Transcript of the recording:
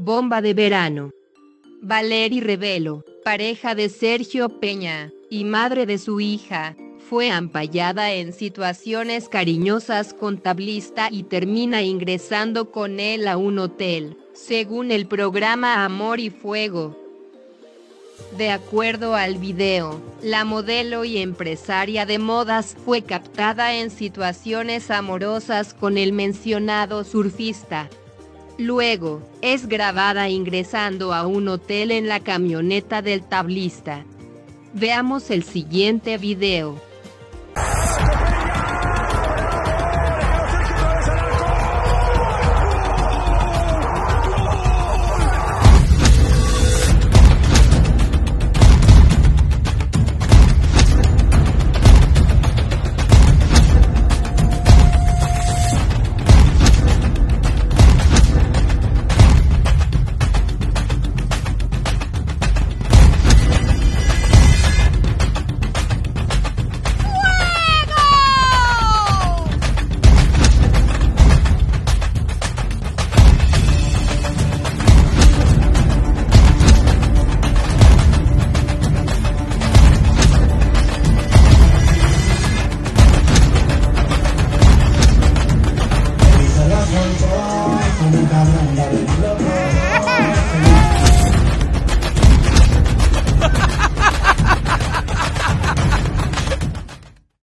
Bomba de verano. Valery Rebelo, pareja de Sergio Peña, y madre de su hija, fue ampallada en situaciones cariñosas con tablista y termina ingresando con él a un hotel, según el programa Amor y Fuego. De acuerdo al video, la modelo y empresaria de modas fue captada en situaciones amorosas con el mencionado surfista. Luego, es grabada ingresando a un hotel en la camioneta del tablista. Veamos el siguiente video. Como un cabrón, dale.